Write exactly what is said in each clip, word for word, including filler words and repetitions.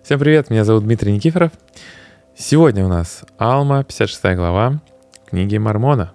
Всем привет, меня зовут Дмитрий Никифоров. Сегодня у нас Алма, пятьдесят шестая глава книги Мормона.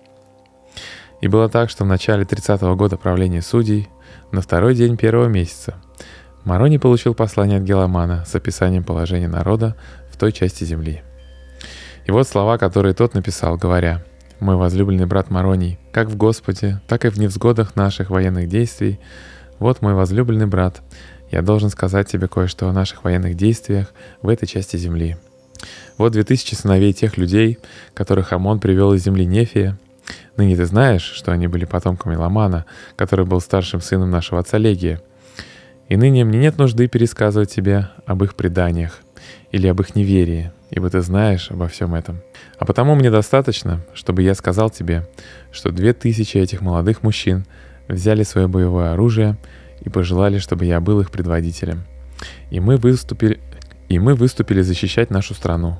И было так, что в начале тридцатого года правления судей, на второй день первого месяца, Мороний получил послание от Геламана с описанием положения народа в той части земли. И вот слова, которые тот написал, говоря: «Мой возлюбленный брат Мороний, как в Господе, так и в невзгодах наших военных действий, вот мой возлюбленный брат, я должен сказать тебе кое-что о наших военных действиях в этой части земли. Вот две тысячи сыновей тех людей, которых Амон привел из земли Нефия. Ныне ты знаешь, что они были потомками Ламана, который был старшим сыном нашего отца Легия. И ныне мне нет нужды пересказывать тебе об их преданиях или об их неверии, ибо ты знаешь обо всем этом. А потому мне достаточно, чтобы я сказал тебе, что две тысячи этих молодых мужчин взяли свое боевое оружие и пожелали, чтобы я был их предводителем. И мы выступили, и мы выступили защищать нашу страну.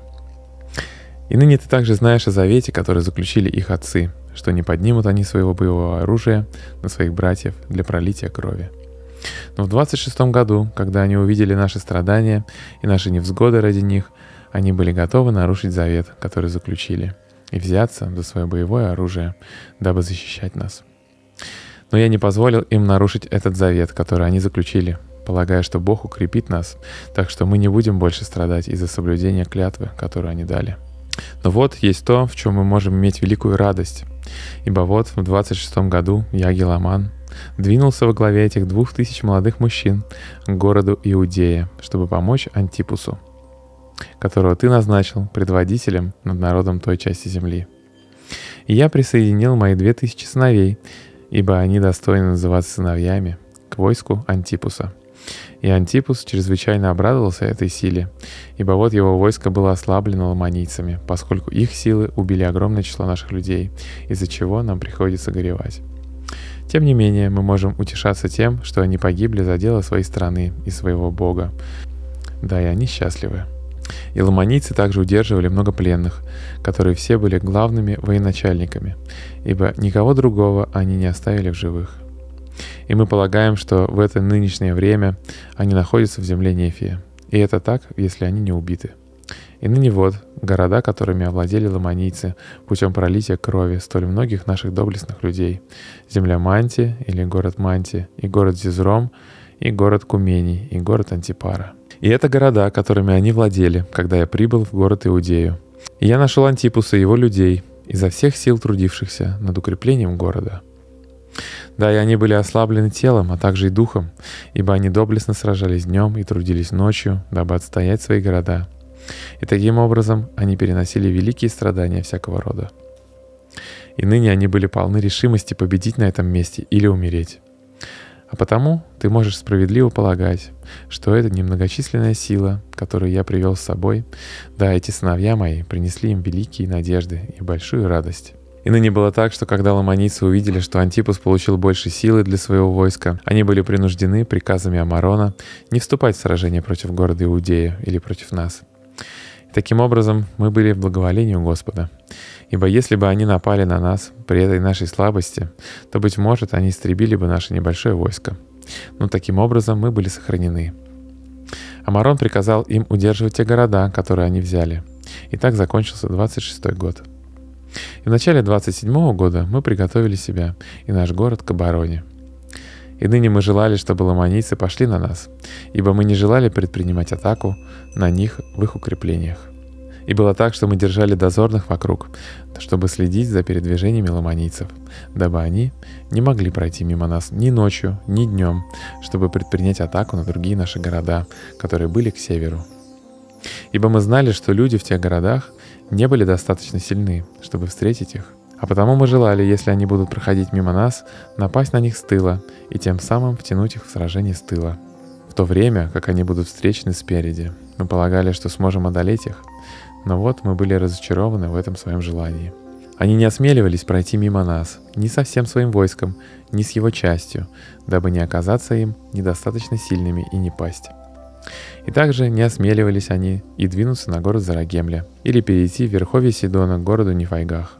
И ныне ты также знаешь о завете, который заключили их отцы, что не поднимут они своего боевого оружия на своих братьев для пролития крови. Но в двадцать шестом году, когда они увидели наши страдания и наши невзгоды ради них, они были готовы нарушить завет, который заключили, и взяться за свое боевое оружие, дабы защищать нас. Но я не позволил им нарушить этот завет, который они заключили, полагая, что Бог укрепит нас, так что мы не будем больше страдать из-за соблюдения клятвы, которую они дали. Но вот есть то, в чем мы можем иметь великую радость. Ибо вот в двадцать шестом году я, Геламан, двинулся во главе этих двух тысяч молодых мужчин к городу Иудея, чтобы помочь Антипусу, которого ты назначил предводителем над народом той части земли. И я присоединил мои две тысячи сыновей, ибо они достойны называться сыновьями, к войску Антипуса. И Антипус чрезвычайно обрадовался этой силе, ибо вот его войско было ослаблено ламанийцами, поскольку их силы убили огромное число наших людей, из-за чего нам приходится горевать. Тем не менее, мы можем утешаться тем, что они погибли за дело своей страны и своего Бога. Да, и они счастливы. И ламанийцы также удерживали много пленных, которые все были главными военачальниками, ибо никого другого они не оставили в живых. И мы полагаем, что в это нынешнее время они находятся в земле Нефия. И это так, если они не убиты. И ныне вот, города, которыми овладели ламанийцы путем пролития крови столь многих наших доблестных людей: земля Манти или город Манти, и город Зизром, и город Кумений, и город Антипара. И это города, которыми они владели, когда я прибыл в город Иудею. И я нашел Антипуса и его людей, изо всех сил трудившихся над укреплением города. Да, и они были ослаблены телом, а также и духом, ибо они доблестно сражались днем и трудились ночью, дабы отстоять свои города. И таким образом они переносили великие страдания всякого рода. И ныне они были полны решимости победить на этом месте или умереть. А потому ты можешь справедливо полагать, что это немногочисленная сила, которую я привел с собой, да, эти сыновья мои принесли им великие надежды и большую радость. И ныне было так, что когда ламанийцы увидели, что Антипус получил больше силы для своего войска, они были принуждены приказами Амарона не вступать в сражение против города Иудея или против нас. И таким образом мы были в благоволении у Господа. Ибо если бы они напали на нас при этой нашей слабости, то, быть может, они истребили бы наше небольшое войско. Но таким образом мы были сохранены. Амарон приказал им удерживать те города, которые они взяли. И так закончился двадцать шестой год. И в начале двадцать седьмого года мы приготовили себя и наш город к обороне. И ныне мы желали, чтобы ламанийцы пошли на нас, ибо мы не желали предпринимать атаку на них в их укреплениях. И было так, что мы держали дозорных вокруг, чтобы следить за передвижениями ламанийцев, дабы они не могли пройти мимо нас ни ночью, ни днем, чтобы предпринять атаку на другие наши города, которые были к северу. Ибо мы знали, что люди в тех городах не были достаточно сильны, чтобы встретить их. А потому мы желали, если они будут проходить мимо нас, напасть на них с тыла и тем самым втянуть их в сражение с тыла, в то время, как они будут встречены спереди. Мы полагали, что сможем одолеть их, но вот мы были разочарованы в этом своем желании. Они не осмеливались пройти мимо нас ни со всем своим войском, ни с его частью, дабы не оказаться им недостаточно сильными и не пасть. И также не осмеливались они и двинуться на город Зарагемля или перейти в верховье Сидона к городу Нефайгах.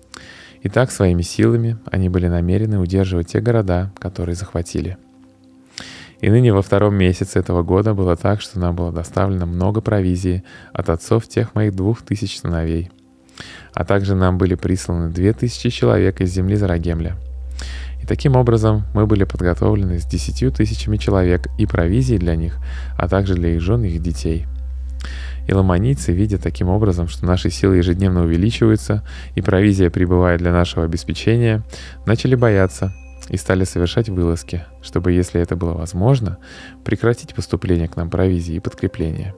И так своими силами они были намерены удерживать те города, которые захватили. И ныне во втором месяце этого года было так, что нам было доставлено много провизии от отцов тех моих двух тысяч сыновей. А также нам были присланы две тысячи человек из земли Зарагемля. И таким образом мы были подготовлены с десятью тысячами человек и провизией для них, а также для их жен и их детей. И ламанийцы, видя таким образом, что наши силы ежедневно увеличиваются и провизия прибывает для нашего обеспечения, начали бояться и стали совершать вылазки, чтобы, если это было возможно, прекратить поступление к нам провизии и подкрепления.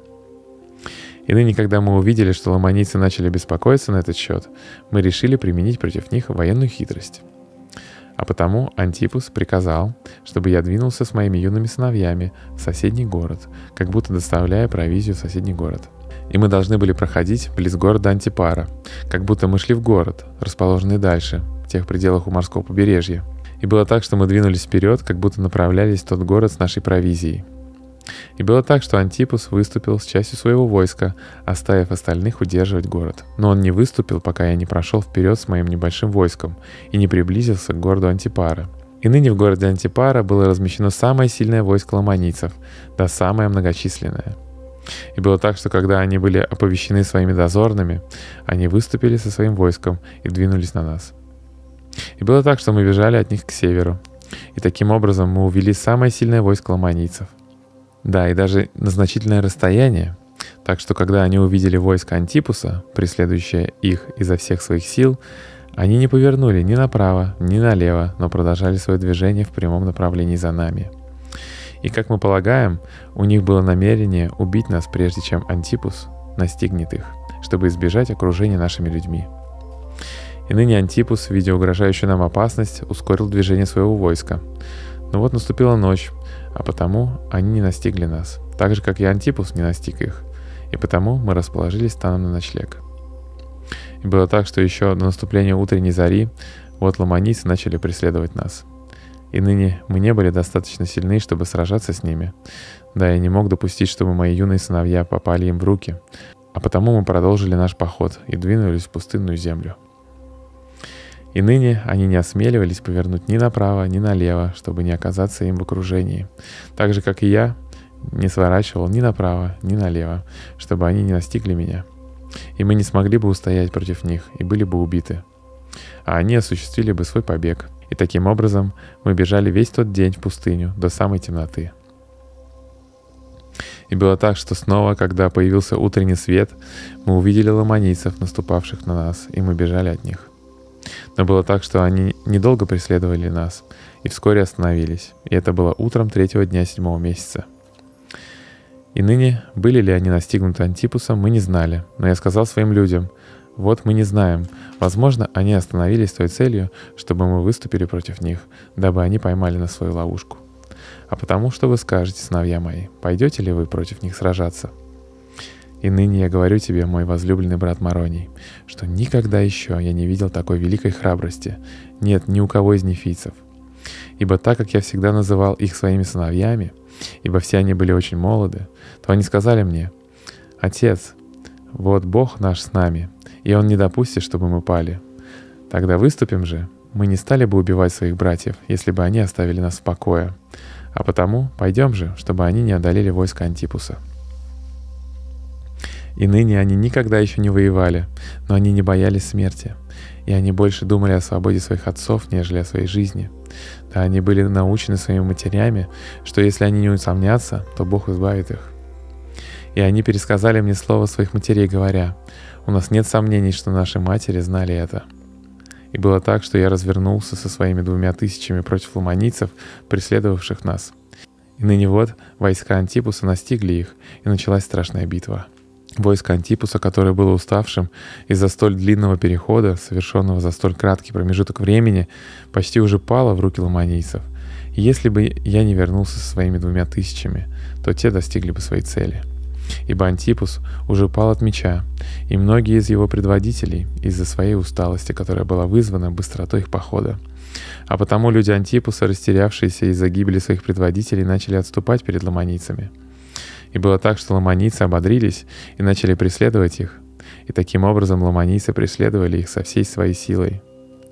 И ныне, когда мы увидели, что ламанийцы начали беспокоиться на этот счет, мы решили применить против них военную хитрость. А потому Антипус приказал, чтобы я двинулся с моими юными сыновьями в соседний город, как будто доставляя провизию в соседний город. И мы должны были проходить близ города Антипара, как будто мы шли в город, расположенный дальше, в тех пределах у морского побережья. И было так, что мы двинулись вперед, как будто направлялись в тот город с нашей провизией. И было так, что Антипус выступил с частью своего войска, оставив остальных удерживать город. Но он не выступил, пока я не прошел вперед с моим небольшим войском и не приблизился к городу Антипара. И ныне в городе Антипара было размещено самое сильное войско ламанийцев, да самое многочисленное. И было так, что когда они были оповещены своими дозорными, они выступили со своим войском и двинулись на нас. И было так, что мы бежали от них к северу. И таким образом мы увели самое сильное войско ламанийцев. Да, и даже на значительное расстояние. Так что когда они увидели войско Антипуса, преследующее их изо всех своих сил, они не повернули ни направо, ни налево, но продолжали свое движение в прямом направлении за нами. И, как мы полагаем, у них было намерение убить нас, прежде чем Антипус настигнет их, чтобы избежать окружения нашими людьми. И ныне Антипус, видя угрожающую нам опасность, ускорил движение своего войска. Но вот наступила ночь, а потому они не настигли нас, так же, как и Антипус не настиг их, и потому мы расположились станом на ночлег. И было так, что еще до наступления утренней зари вот ламанийцы начали преследовать нас. И ныне мы не были достаточно сильны, чтобы сражаться с ними. Да, я не мог допустить, чтобы мои юные сыновья попали им в руки, а потому мы продолжили наш поход и двинулись в пустынную землю. И ныне они не осмеливались повернуть ни направо, ни налево, чтобы не оказаться им в окружении. Так же, как и я, не сворачивал ни направо, ни налево, чтобы они не настигли меня. И мы не смогли бы устоять против них и были бы убиты. А они осуществили бы свой побег. И таким образом мы бежали весь тот день в пустыню до самой темноты. И было так, что снова, когда появился утренний свет, мы увидели ламанийцев, наступавших на нас, и мы бежали от них. Но было так, что они недолго преследовали нас и вскоре остановились, и это было утром третьего дня седьмого месяца. И ныне, были ли они настигнуты Антипусом, мы не знали, но я сказал своим людям: вот мы не знаем, возможно, они остановились с той целью, чтобы мы выступили против них, дабы они поймали на свою ловушку. А потому, что вы скажете, сыновья мои, пойдете ли вы против них сражаться? И ныне я говорю тебе, мой возлюбленный брат Мароний, что никогда еще я не видел такой великой храбрости, нет ни у кого из нефийцев. Ибо так как я всегда называл их своими сыновьями, ибо все они были очень молоды, то они сказали мне: «Отец, вот Бог наш с нами, и Он не допустит, чтобы мы пали. Тогда выступим же, мы не стали бы убивать своих братьев, если бы они оставили нас в покое. А потому пойдем же, чтобы они не одолели войско Антипуса». И ныне они никогда еще не воевали, но они не боялись смерти, и они больше думали о свободе своих отцов, нежели о своей жизни. Да, они были научены своими матерями, что если они не усомнятся, то Бог избавит их. И они пересказали мне слово своих матерей, говоря: «У нас нет сомнений, что наши матери знали это». И было так, что я развернулся со своими двумя тысячами против ламанийцев, преследовавших нас. И ныне вот войска Антипуса настигли их, и началась страшная битва. Войско Антипуса, которое было уставшим из-за столь длинного перехода, совершенного за столь краткий промежуток времени, почти уже пало в руки ламанийцев. И если бы я не вернулся со своими двумя тысячами, то те достигли бы своей цели. Ибо Антипус уже пал от меча, и многие из его предводителей из-за своей усталости, которая была вызвана быстротой их похода. А потому люди Антипуса, растерявшиеся из-за гибели своих предводителей, начали отступать перед ламанийцами. И было так, что ламанийцы ободрились и начали преследовать их. И таким образом ламанийцы преследовали их со всей своей силой.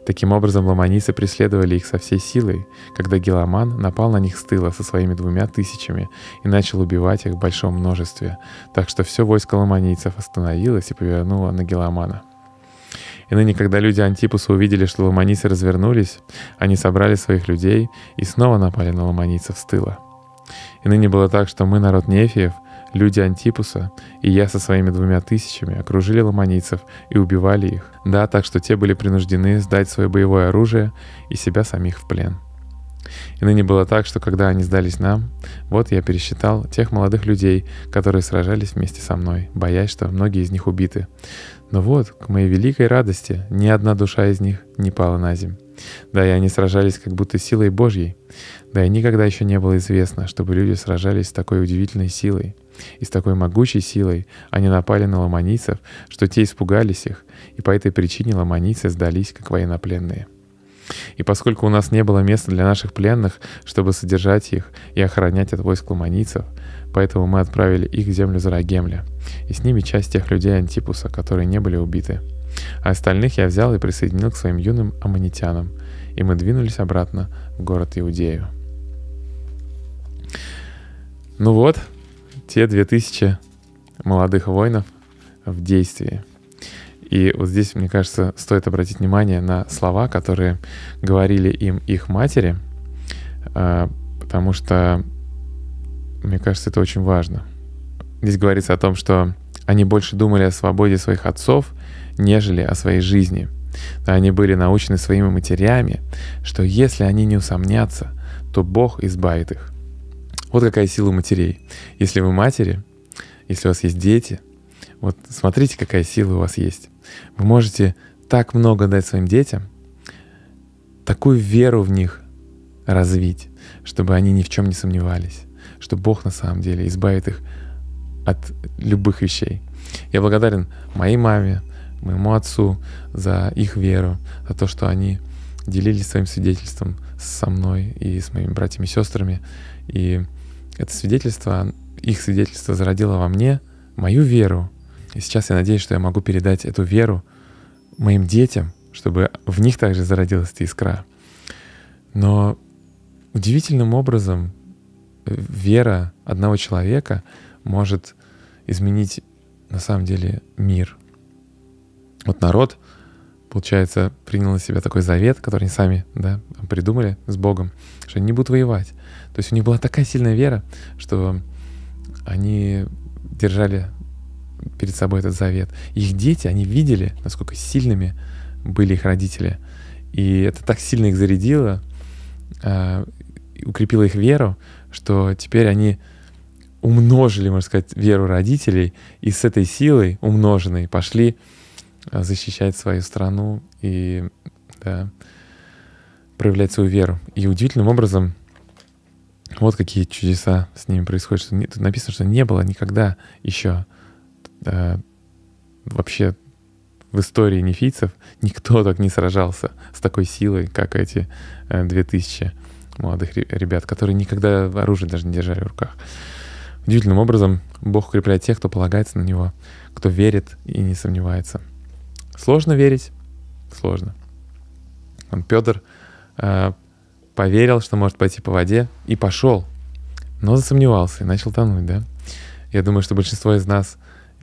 Таким образом, ломанийцы преследовали их со всей силой, когда Гиламан напал на них с тыла со своими двумя тысячами и начал убивать их в большом множестве, так что все войско ломанийцев остановилось и повернуло на Гиламана. И ныне, когда люди Антипуса увидели, что ломанийцы развернулись, они собрали своих людей и снова напали на ломанийцев с тыла. И ныне было так, что мы, народ Нефиев, люди Антипуса, и я со своими двумя тысячами окружили ломанийцев и убивали их. Да, так что те были принуждены сдать свое боевое оружие и себя самих в плен. И ныне было так, что когда они сдались нам, вот я пересчитал тех молодых людей, которые сражались вместе со мной, боясь, что многие из них убиты. Но вот, к моей великой радости, ни одна душа из них не пала на земь. Да, и они сражались как будто силой Божьей. Да, и никогда еще не было известно, чтобы люди сражались с такой удивительной силой. И с такой могучей силой они напали на ломанийцев, что те испугались их, и по этой причине ломанийцы сдались, как военнопленные. И поскольку у нас не было места для наших пленных, чтобы содержать их и охранять от войск ломанийцев, поэтому мы отправили их в землю Зарагемля, и с ними часть тех людей Антипуса, которые не были убиты. А остальных я взял и присоединил к своим юным аммонитянам, и мы двинулись обратно в город Иудею. Ну вот, те две тысячи молодых воинов в действии. И вот здесь, мне кажется, стоит обратить внимание на слова, которые говорили им их матери, потому что, мне кажется, это очень важно. Здесь говорится о том, что они больше думали о свободе своих отцов, нежели о своей жизни. Они были научены своими матерями, что если они не усомнятся, то Бог избавит их. Вот какая сила матерей. Если вы матери, если у вас есть дети, вот смотрите, какая сила у вас есть. Вы можете так много дать своим детям, такую веру в них развить, чтобы они ни в чем не сомневались, что Бог на самом деле избавит их от любых вещей. Я благодарен моей маме, моему отцу за их веру, за то, что они делились своим свидетельством со мной и с моими братьями и сестрами. И это свидетельство, их свидетельство зародило во мне мою веру. И сейчас я надеюсь, что я могу передать эту веру моим детям, чтобы в них также зародилась эта искра. Но удивительным образом вера одного человека может изменить на самом деле мир. Вот народ, получается, принял на себя такой завет, который они сами, да, придумали с Богом, что они не будут воевать. То есть у них была такая сильная вера, что они держали перед собой этот завет. Их дети, они видели, насколько сильными были их родители. И это так сильно их зарядило, э, укрепило их веру, что теперь они умножили, можно сказать, веру родителей, и с этой силой умноженной пошли защищать свою страну и, да, проявлять свою веру. И удивительным образом вот какие чудеса с ними происходят. Что не, тут написано, что не было никогда еще да, вообще в истории нефийцев никто так не сражался с такой силой, как эти э, две тысячи молодых ребят, которые никогда оружие даже не держали в руках. Удивительным образом Бог укрепляет тех, кто полагается на Него, кто верит и не сомневается. Сложно верить? Сложно. Он, Петр, э, поверил, что может пойти по воде, и пошел, но засомневался и начал тонуть, да? Я думаю, что большинство из нас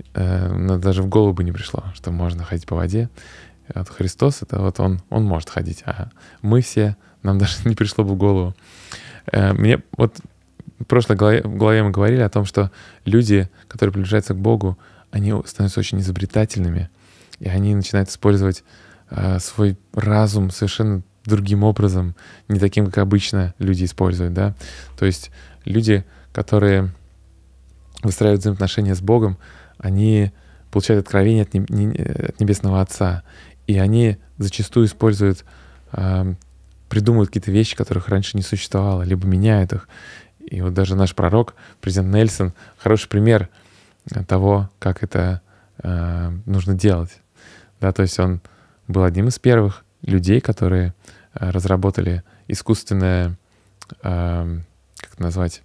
э, даже в голову бы не пришло, что можно ходить по воде. А Христос, это вот он, он может ходить, а мы все, нам даже не пришло бы в голову. Э, мне вот в прошлой главе, в главе мы говорили о том, что люди, которые приближаются к Богу, они становятся очень изобретательными, и они начинают использовать э, свой разум совершенно другим образом, не таким, как обычно люди используют, да. То есть люди, которые выстраивают взаимоотношения с Богом, они получают откровение от Небесного Отца, и они зачастую используют, э, придумывают какие-то вещи, которых раньше не существовало, либо меняют их. И вот даже наш пророк, президент Нельсон, хороший пример того, как это э, нужно делать. Да, то есть он был одним из первых людей, которые э, разработали искусственное, э, как это назвать,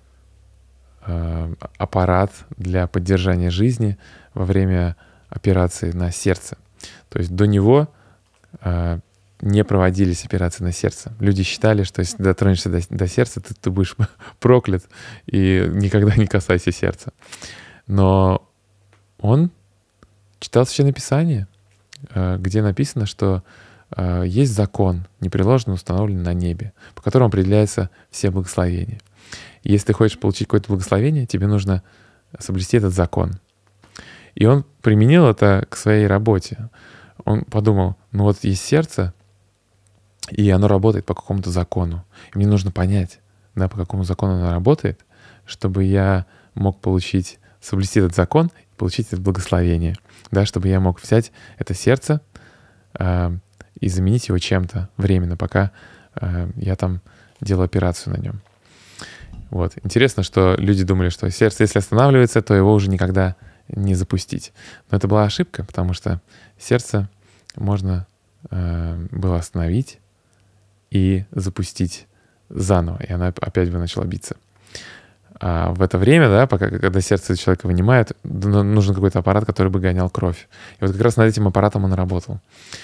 э, аппарат для поддержания жизни во время операции на сердце. То есть до него э, не проводились операции на сердце. Люди считали, что если ты дотронешься до, до сердца, ты, ты будешь проклят и никогда не касайся сердца. Но он читал Священное Писание, где написано, что есть закон, непреложно установленный на небе, по которому определяются все благословения. И если ты хочешь получить какое-то благословение, тебе нужно соблюсти этот закон. И он применил это к своей работе. Он подумал, ну вот есть сердце, и оно работает по какому-то закону. И мне нужно понять, да, по какому закону оно работает, чтобы я мог получить, соблюсти этот закон и получить это благословение. Да, чтобы я мог взять это сердце э, и заменить его чем-то временно, пока э, я там делаю операцию на нем. Вот. Интересно, что люди думали, что сердце, если останавливается, то его уже никогда не запустить. Но это была ошибка, потому что сердце можно э, было остановить и запустить заново, и оно опять бы начало биться. А в это время, да, пока, когда сердце человека вынимают, нужен какой-то аппарат, который бы гонял кровь. И вот как раз над этим аппаратом он работал.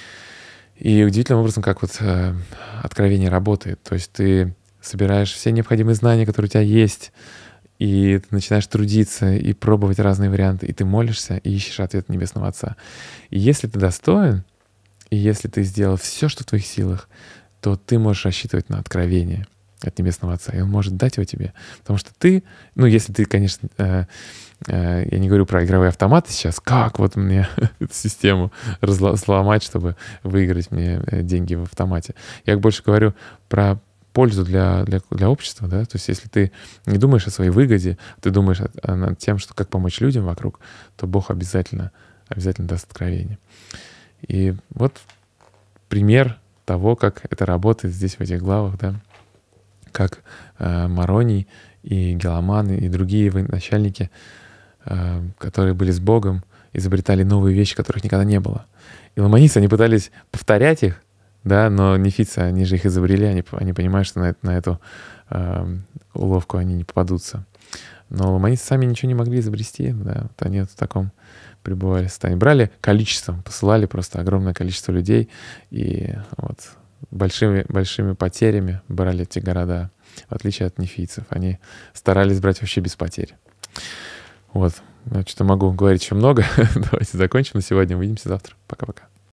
И удивительным образом, как вот э, откровение работает. То есть ты собираешь все необходимые знания, которые у тебя есть, и ты начинаешь трудиться и пробовать разные варианты, и ты молишься и ищешь ответ Небесного Отца. И если ты достоин, и если ты сделал все, что в твоих силах, то ты можешь рассчитывать на откровение от Небесного Отца, и Он может дать его тебе. Потому что ты, ну, если ты, конечно, э, э, я не говорю про игровые автоматы сейчас, как вот мне эту систему разломать, чтобы выиграть мне деньги в автомате. Я больше говорю про пользу для, для, для общества, да, то есть если ты не думаешь о своей выгоде, ты думаешь о, над тем, что как помочь людям вокруг, то Бог обязательно, обязательно даст откровение. И вот пример того, как это работает здесь в этих главах, да, как э, Мароний и Геламан и другие начальники, э, которые были с Богом, изобретали новые вещи, которых никогда не было. И ламаницы, они пытались повторять их, да, но нефицы, они же их изобрели, они, они понимают, что на, на эту э, уловку они не попадутся. Но ламаницы сами ничего не могли изобрести, да, вот они вот в таком пребывали состоянии. Брали количеством, посылали просто огромное количество людей, и вот большими, большими потерями брали эти города, в отличие от нефийцев. Они старались брать вообще без потерь. Вот, я что-то могу говорить еще много. Давайте закончим на сегодня. Увидимся завтра. Пока-пока.